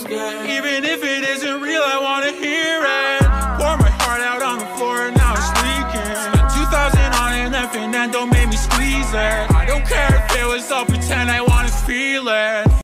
scared. Even if it isn't real, I wanna hear it. Pour my heart out on the floor and now it's leaking. Spent 2,000 on an effing and don't make me squeeze it. I don't care if it was all pretend, I wanna feel it.